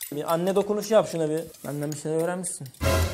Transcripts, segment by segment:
Bir anne dokunuşu yap şuna bir. Benden bir şeyler öğrenmişsin.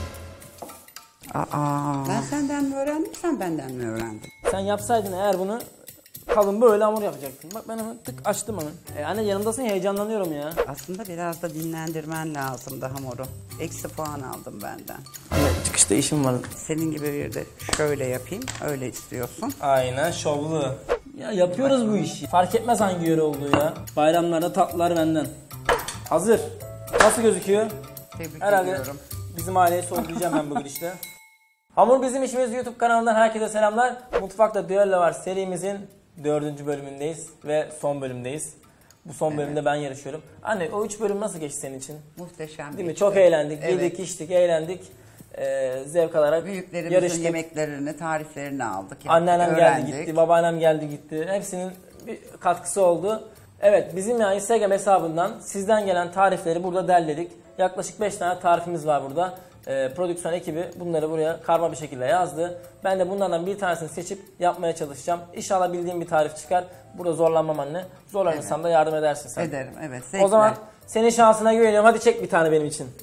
Ben senden mi öğrendim, sen benden mi öğrendin? Sen yapsaydın eğer bunu kalın böyle hamur yapacaktın. Bak ben hemen tık açtım hemen. Anne yanımdasın, heyecanlanıyorum ya. Aslında biraz da dinlendirmen lazımdı hamuru. Eksi puan aldım benden. Anne çıkışta işim var. Senin gibi bir de şöyle yapayım, öyle istiyorsun. Aynen şovlu. Ya yapıyoruz bu işi. Fark etmez hangi yöre olduğu ya. Bayramlarda tatlılar benden. Hazır. Nasıl gözüküyor? Tebrik Herhalde ediyorum. bizim aileyi sorgulayacağım ben bugün işte. Hamur Bizim İşimiz YouTube kanalından herkese selamlar. Mutfakta Düello Var serimizin 4. bölümündeyiz ve son bölümdeyiz. Bu son bölümde ben yarışıyorum. Anne o 3 bölüm nasıl geçti senin için? Muhteşem. Değil mi? Çok eğlendik. Yedik, içtik, eğlendik. Zevk alarak Büyüklerimizin yarıştık. yemeklerini, tariflerini aldık. Anneannem öğrendik. geldi gitti, babaannem geldi gitti. Hepsinin bir katkısı oldu. Evet, bizim yani Instagram hesabından sizden gelen tarifleri burada derledik. Yaklaşık 5 tane tarifimiz var burada. Prodüksiyon ekibi bunları buraya karma bir şekilde yazdı. Ben de bunlardan bir tanesini seçip yapmaya çalışacağım. İnşallah bildiğim bir tarif çıkar. Burada zorlanmam anne. Zorlanırsam da yardım edersin sen. Ederim, evet. Zevkle. O zaman senin şansına güveniyorum. Hadi çek bir tane benim için.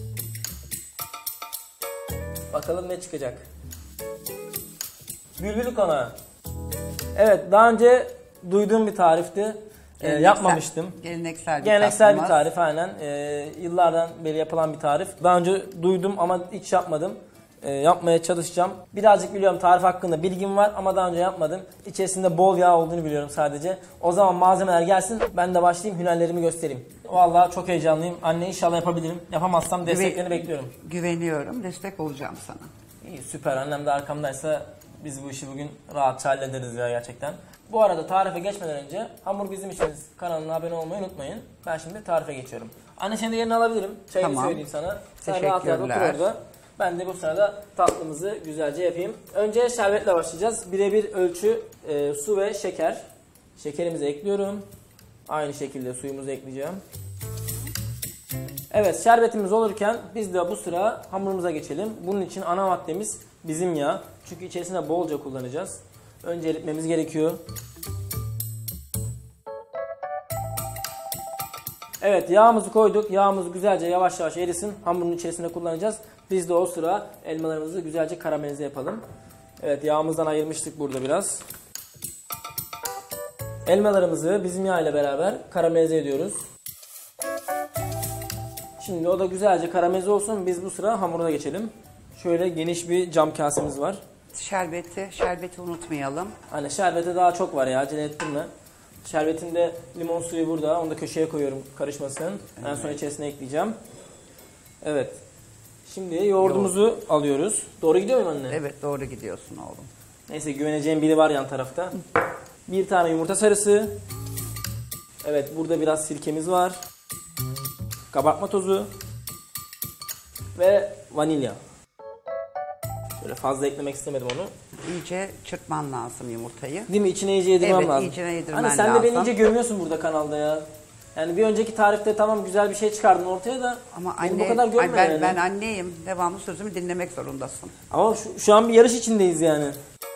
Bakalım ne çıkacak. Bülbül konağı. Evet, daha önce duyduğum bir tarifti. Yapmamıştım. Geleneksel bir tarif aynen. Yıllardan beri yapılan bir tarif. Daha önce duydum ama hiç yapmadım. Yapmaya çalışacağım. Birazcık biliyorum, tarif hakkında bilgim var ama daha önce yapmadım. İçerisinde bol yağ olduğunu biliyorum sadece. O zaman malzemeler gelsin, ben de başlayayım, hünerlerimi göstereyim. Vallahi çok heyecanlıyım. Anne inşallah yapabilirim. Yapamazsam desteklerini bekliyorum. Güveniyorum, destek olacağım sana. İyi, süper. Annem de arkamdaysa biz bu işi bugün rahatça hallederiz ya gerçekten. Bu arada tarife geçmeden önce Hamur Bizim İşimiz kanalına abone olmayı unutmayın. Ben şimdi tarife geçiyorum. Anne şimdi yerini alabilirim. Çayını söyleyeyim sana. Sen rahat rahat otur orada. Ben de bu sırada tatlımızı güzelce yapayım. Önce şerbetle başlayacağız. Birebir ölçü su ve şeker. Şekerimizi ekliyorum. Aynı şekilde suyumuzu ekleyeceğim. Evet, şerbetimiz olurken biz de bu sıra hamurumuza geçelim. Bunun için ana maddemiz bizim yağ. Çünkü içerisinde bolca kullanacağız. Önce eritmemiz gerekiyor. Evet, yağımızı koyduk. Yağımız güzelce yavaş yavaş erisin. Hamurun içerisinde kullanacağız. Biz de o sıra elmalarımızı güzelce karamelize yapalım. Evet, yağımızdan ayırmıştık burada biraz. Elmalarımızı bizim yağ ile beraber karamelize ediyoruz. Şimdi o da güzelce karamelize olsun. Biz bu sıra hamuruna geçelim. Şöyle geniş bir cam kasemiz var. Şerbeti unutmayalım. Hani şerbete daha çok var ya, acele ettirme. Şerbetinde limon suyu burada. Onu da köşeye koyuyorum karışmasın. Evet. En son içerisine ekleyeceğim. Evet. Şimdi yoğurdumuzu alıyoruz. Doğru gidiyor muyum anne? Evet, doğru gidiyorsun oğlum. Neyse, güveneceğim biri var yan tarafta. Bir tane yumurta sarısı. Evet, burada biraz sirkemiz var. Kabartma tozu. Ve vanilya. Şöyle fazla eklemek istemedim onu. İyice çırpman lazım yumurtayı. Değil mi? İçine iyice yedirmem lazım. Evet, iyicene yedirmen lazım. Sen de beni iyice gömüyorsun burada kanalda ya. Yani bir önceki tarifte tamam güzel bir şey çıkardın ortaya da ama bu kadar gömme yani. Ben anneyim. Devamlı sözümü dinlemek zorundasın. Ama şu an bir yarış içindeyiz yani.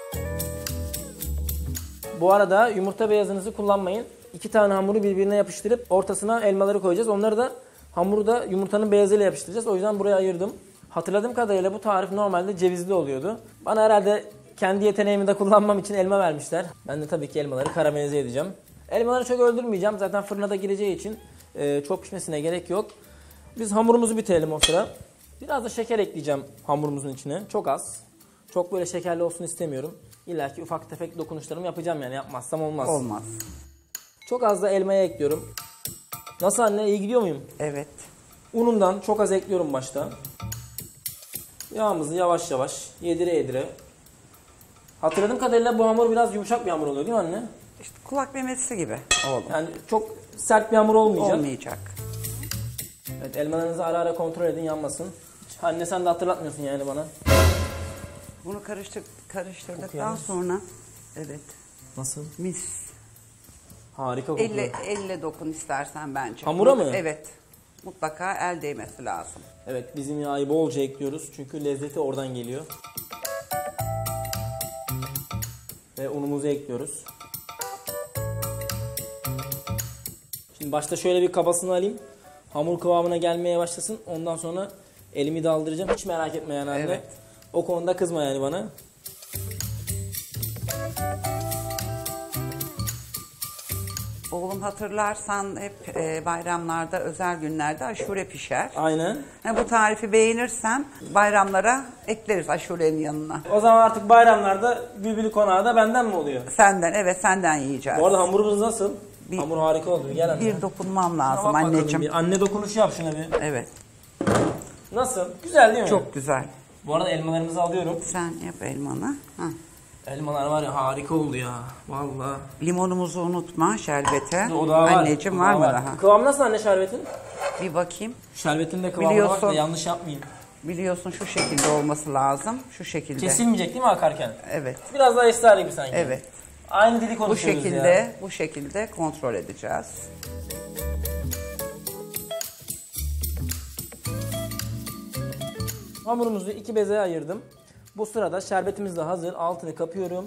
Bu arada yumurta beyazınızı kullanmayın. 2 tane hamuru birbirine yapıştırıp ortasına elmaları koyacağız. Onları da hamuru da yumurtanın beyazıyla yapıştıracağız. O yüzden buraya ayırdım. Hatırladığım kadarıyla bu tarif normalde cevizli oluyordu. Bana herhalde kendi yeteneğimi de kullanmam için elma vermişler. Ben de tabii ki elmaları karamelize edeceğim. Elmaları çok öldürmeyeceğim. Zaten fırına da gireceği için çok pişmesine gerek yok. Biz hamurumuzu bitirelim o sıra. Biraz da şeker ekleyeceğim hamurumuzun içine. Çok az. Çok böyle şekerli olsun istemiyorum. İlla ki ufak tefek dokunuşlarımı yapacağım yani. Yapmazsam olmaz. Olmaz. Çok az da elmaya ekliyorum. Nasıl anne? İyi gidiyor muyum? Evet. Unundan çok az ekliyorum başta. Yağımızı yavaş yavaş yedire yedire. Hatırladığım kadarıyla bu hamur biraz yumuşak bir hamur oluyor değil mi anne? İşte kulak memesi gibi oğlum. Yani çok sert bir hamur olmayacak. Olmayacak. Evet, elmalarınızı ara ara kontrol edin, yanmasın. Anne sen de hatırlatmıyorsun yani bana. Bunu karıştırdıktan sonra evet. Nasıl? Mis. Harika kokuyor. Elle dokun istersen bence. Hamura mı? Evet. Mutlaka el değmesi lazım. Evet, bizim yağı bolca ekliyoruz çünkü lezzeti oradan geliyor. Ve unumuzu ekliyoruz. Şimdi başta şöyle bir kabasını alayım. hamur kıvamına gelmeye başlasın. Ondan sonra elimi daldıracağım. Hiç merak etme yani anne. Evet. O konuda kızma yani bana. Oğlum hatırlarsan hep bayramlarda, özel günlerde aşure pişer. Aynen. Bu tarifi beğenirsen bayramlara ekleriz aşurenin yanına. O zaman artık bayramlarda Bülbül Konağı da benden mi oluyor? Senden, evet senden yiyeceğiz. Bu arada hamurumuz nasıl? Bir- Hamur harika oldu. Gel anne. Bir dokunmam lazım Bak bakalım anneciğim. bir. Anne dokunuşu yap şuna bir. Evet, Nasıl? Güzel değil mi? çok güzel. Bu arada elmalarımızı alıyorum. Sen yap elmanı. Hah. Elmalar var ya harika oldu ya. Vallahi. Limonumuzu unutma şerbete. O daha var. Anneciğim O var mı var. daha? Kıvam nasıl anne şerbetin? Bir bakayım. Şerbetin de kıvamına bak Biliyorsun. da yanlış yapmayayım. Biliyorsun şu şekilde olması lazım. Şu şekilde. Kesilmeyecek değil mi akarken? Evet. Biraz daha ester gibi sanki. Evet. Aynı dili Bu konuşuyoruz şekilde, ya. bu şekilde kontrol edeceğiz. Hamurumuzu 2 bezeye ayırdım. Bu sırada şerbetimiz de hazır. Altını kapıyorum.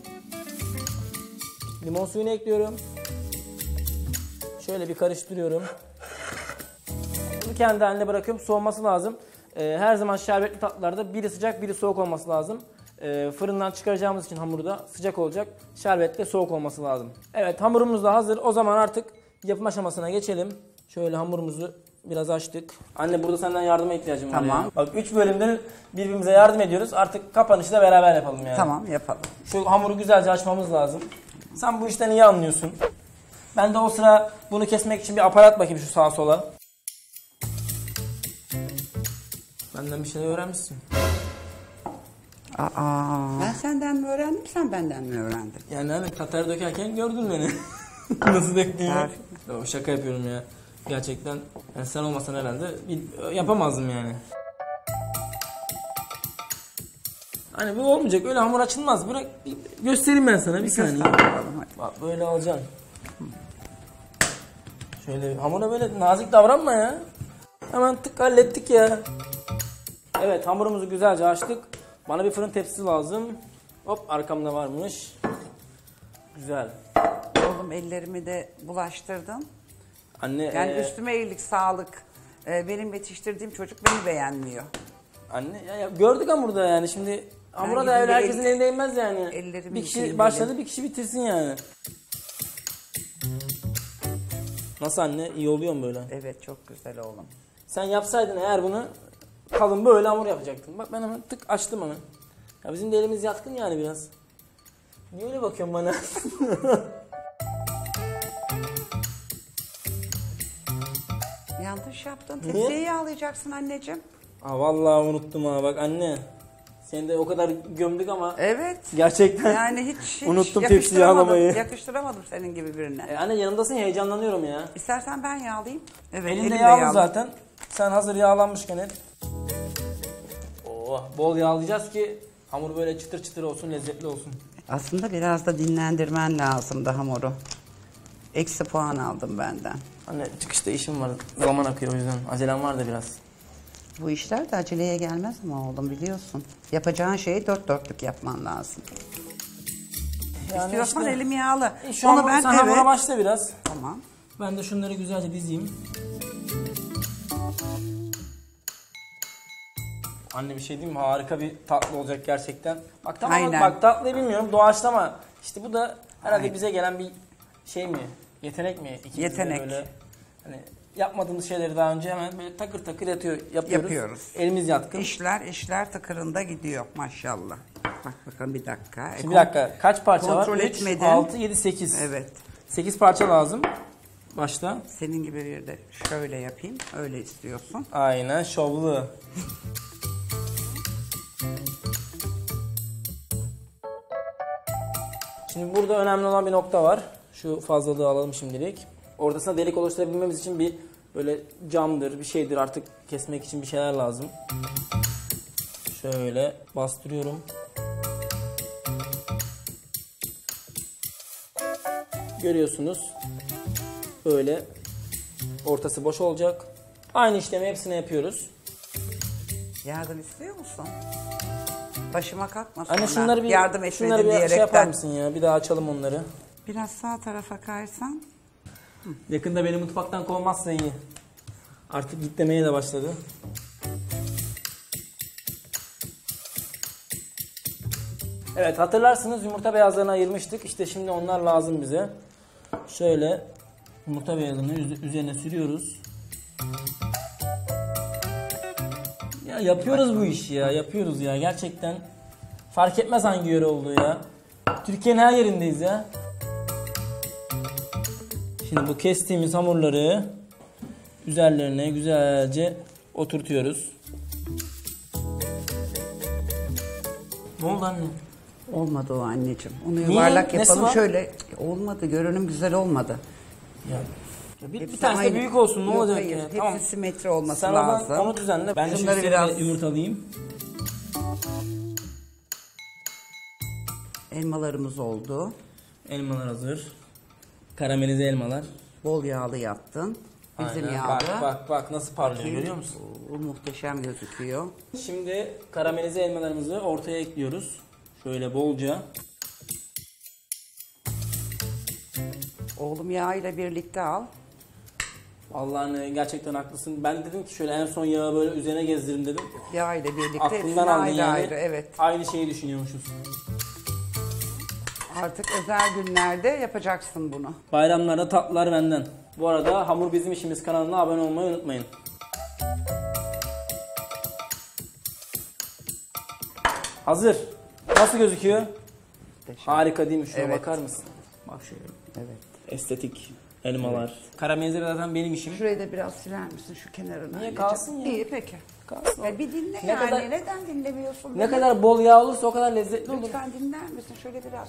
Limon suyunu ekliyorum. Şöyle bir karıştırıyorum. Bunu kendi haline bırakıyorum. Soğuması lazım. Her zaman şerbetli tatlılarda biri sıcak biri soğuk olması lazım. Fırından çıkaracağımız için hamuru da sıcak olacak. Şerbet de soğuk olması lazım. Evet, hamurumuz da hazır. O zaman artık yapım aşamasına geçelim. Şöyle hamurumuzu biraz açtık. Anne burada senden yardıma ihtiyacım var. Tamam. Ya. Bak 3 bölümdür birbirimize yardım ediyoruz. Artık kapanışı da beraber yapalım yani. Tamam, yapalım. Şu hamuru güzelce açmamız lazım. Sen bu işten iyi anlıyorsun. Ben de o sıra bunu kesmek için bir aparat bakayım şu sağa sola. Benden bir şeyler öğrenmişsin. Ben senden mi öğrendim, sen benden mi öğrendin? Yani hani tatar dökerken gördün beni. Nasıl döktüğümü. Yo, şaka yapıyorum ya. Gerçekten yani sen olmasan herhalde yapamazdım yani. Hani bu olmayacak. Öyle hamur açılmaz. Bırak göstereyim ben sana bir saniye. Bak böyle alacaksın. Şöyle hamura böyle nazik davranma ya. Hemen tık hallettik ya. Evet, hamurumuzu güzelce açtık. Bana bir fırın tepsisi lazım. Hop, arkamda varmış. Güzel. Oğlum ellerimi de bulaştırdım. Anne Yani üstüme iyilik, sağlık. Benim yetiştirdiğim çocuk beni beğenmiyor. anne ya gördük hamurda yani şimdi hamura da gideyim öyle de herkesin elinde inmez yani. ellerimi Bir kişi yıkayayım başladı, bir kişi bitirsin yani. Nasıl anne? İyi oluyor mu böyle? Evet, çok güzel oğlum. Sen yapsaydın eğer bunu kalın böyle hamur yapacaktın. Bak ben hemen tık açtım hemen. Ya bizim de elimiz yatkın yani biraz. Niye öyle bakıyorsun bana? Yanlış yaptın. Niye? Tepsiye yağlayacaksın anneciğim. Aa vallahi unuttum ha bak anne. Seni de o kadar gömdük ama Evet. gerçekten Yani hiç unuttum tepsi yakıştıramadım. yağlamayı. Yakıştıramadım senin gibi birine. Anne yanımdasın, heyecanlanıyorum ya. İstersen ben yağlayayım. Evet, Elinde elimle yağlı yağla. zaten. Sen hazır yağlanmışken et. Oh, bol yağlayacağız ki hamur böyle çıtır çıtır olsun, lezzetli olsun. Aslında biraz da dinlendirmen lazımdı hamuru. Eksi puan aldım benden. Anne çıkışta işim var. Zaman akıyor o yüzden. Acelem var da biraz. Bu işler de aceleye gelmez ama oğlum, biliyorsun. Yapacağın şeyi dört dörtlük yapman lazım. Yani İstiyorsan işte, elim yağlı. Şu an sen hamura başla biraz. Tamam. Ben de şunları güzelce dizeyim. Anne bir şey diyeyim mi? Harika bir tatlı olacak gerçekten. Bak tamam Aynen. bak tatlıyı bilmiyorum. Doğaçlama. İşte bu da herhalde Aynen. bize gelen bir şey mi? Yetenek mi? İkimiz de Yetenek. Böyle, hani yapmadığımız şeyleri daha önce hemen böyle takır takır yapıyoruz. Elimiz yatkın. İşler tıkırında gidiyor maşallah. Bak bakalım bir dakika. Şimdi bir dakika. Kaç parça var? Kontrol 3, etmedin. 6, 7, 8. Evet. 8 parça lazım. Başta. Senin gibi bir de şöyle yapayım. Öyle istiyorsun. Aynen şovlu. Şimdi burada önemli olan bir nokta var. Şu fazlalığı alalım şimdilik. Ortasına delik oluşturabilmemiz için bir böyle camdır, bir şeydir artık kesmek için bir şeyler lazım. Şöyle bastırıyorum. Görüyorsunuz. Böyle ortası boş olacak. Aynı işlemi hepsine yapıyoruz. Yardım istiyor musun? Başıma kalkma sonra. Anne şunları bir yardım etmedin şunları bir diyerekten. şey yapar mısın ya? Bir daha açalım onları. Biraz sağ tarafa kaysan. Yakında beni mutfaktan kovmazsa iyi. Artık gitlemeye de başladı. Evet, hatırlarsınız yumurta beyazlarını ayırmıştık. İşte şimdi onlar lazım bize. Şöyle yumurta beyazını üzerine sürüyoruz. Ya yapıyoruz bu işi ya. Yapıyoruz ya. Gerçekten fark etmez hangi yöre olduğu ya. Türkiye'nin her yerindeyiz ya. Şimdi bu kestiğimiz hamurları üzerlerine güzelce oturtuyoruz. Ne oldu anne? Olmadı o anneciğim. Onu yuvarlak Nesi yapalım var? şöyle. Olmadı. Görünüm güzel olmadı. Bir Hepsi tanesi de aynı. büyük olsun, ne Yok, olacak hayır. ya? Hepsi Tamam. simetri olması Sen lazım. onu düzenle. Ben de Şunları şimdi biraz- yumurtalayayım. Elmalarımız oldu. Elmalar hazır. Karamelize elmalar. Bol yağlı yaptın. Bizim Aynen. yağlı. Bak nasıl parlıyor, görüyor musun? O muhteşem gözüküyor. Şimdi karamelize elmalarımızı ortaya ekliyoruz. Şöyle bolca. Oğlum yağıyla birlikte al. Vallahi gerçekten haklısın. Ben dedim ki şöyle en son yağı böyle üzerine gezdirin dedim. Yağıyla birlikte Aklımdan hepsini aldın ayrı yani. ayrı. Evet. Aynı şeyi düşünüyormuşuz. Artık özel günlerde yapacaksın bunu. Bayramlarda tatlılar benden. Bu arada Hamur Bizim İşimiz kanalına abone olmayı unutmayın. Hazır. Nasıl gözüküyor? Muhteşem. Harika değil mi? Şuna Evet. bakar mısın? Bak şöyle. Evet. Estetik elmalar. Karamelize zaten benim işim. Şurayı da biraz siler misin şu kenarını? Niye? anneciğim? Kalsın ya. İyi peki. Kalsın. Bir dinle Ne yani. kadar- Neden dinlemiyorsun? Ne beni? kadar bol yağ olursa o kadar lezzetli olur. Lütfen dinler misin? Şöyle biraz.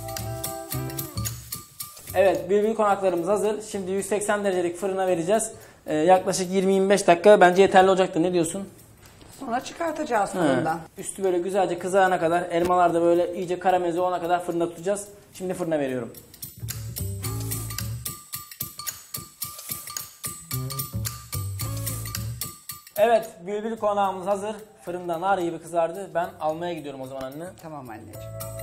Evet, bülbül konaklarımız hazır. Şimdi 180 derecelik fırına vereceğiz. Yaklaşık 20-25 dakika bence yeterli olacaktır. Ne diyorsun? Sonra çıkartacağız fırından. Üstü böyle güzelce kızarana kadar, elmalar da böyle iyice karamelize olana kadar fırında tutacağız. Şimdi fırına veriyorum. Evet, bülbül konağımız hazır. Fırında nar gibi kızardı. Ben almaya gidiyorum o zaman anne. Tamam anneciğim.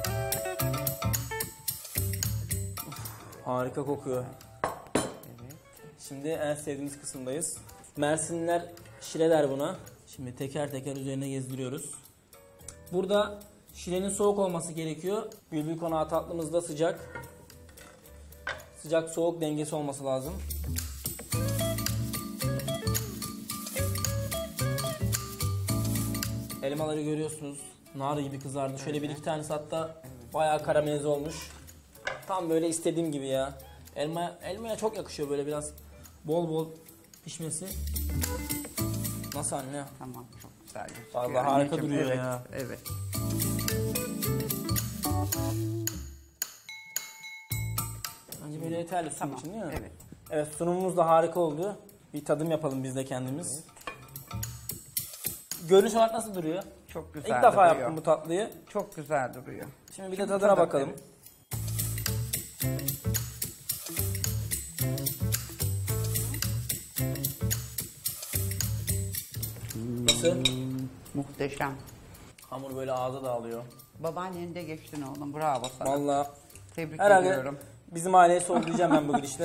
Harika kokuyor. Evet. Şimdi en sevdiğimiz kısımdayız. Mersinliler şile der buna. Şimdi teker teker üzerine gezdiriyoruz. Burada şilenin soğuk olması gerekiyor. Bülbül konağı tatlımız da sıcak. Sıcak soğuk dengesi olması lazım. Elmaları görüyorsunuz. Nar gibi kızardı. Şöyle bir iki tanesi hatta bayağı karamelize olmuş. Tam böyle istediğim gibi ya. Elmaya çok yakışıyor böyle biraz bol bol pişmesi. Nasıl anne? Tamam çok güzel gözüküyor. Vallahi harika anneciğim. duruyor evet, ya. Evet. Bence böyle yeterli sunum Tamam. için değil mi? Evet. Evet, sunumumuz da harika oldu. Bir tadım yapalım biz de kendimiz. Görünüş olarak nasıl duruyor? Çok güzel İlk defa duruyor. yaptım bu tatlıyı. Çok güzel duruyor. Şimdi bir de tadına bakalım. evet. Nasıl? Muhteşem. Hamur böyle ağza dağılıyor. Babaannen de geçtin oğlum. Bravo sana. Vallahi Tebrik herhalde ediyorum. bizim aileyi sorgulayacağım ben bu gidişle.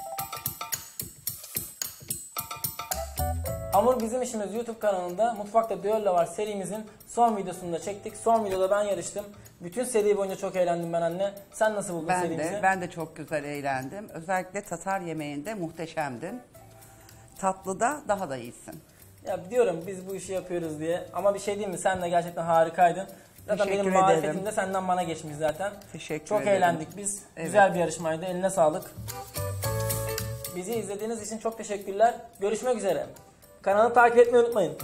Hamur Bizim İşimiz YouTube kanalında Mutfakta Düello Var serimizin son videosunu da çektik. Son videoda ben yarıştım. Bütün seri boyunca çok eğlendim ben anne. Sen nasıl buldun serimizi? Ben de çok güzel eğlendim. Özellikle Tatar yemeğinde muhteşemdin. Tatlıda daha da iyisin. Ya diyorum biz bu işi yapıyoruz diye. Ama bir şey diyeyim mi? Sen de gerçekten harikaydın. Zaten Teşekkür benim marifetim ederim. de senden bana geçmiş zaten. Teşekkür Çok ederim. eğlendik biz. Evet. Güzel bir yarışmaydı. Eline sağlık. Bizi izlediğiniz için çok teşekkürler. Görüşmek üzere. Kanalı takip etmeyi unutmayın.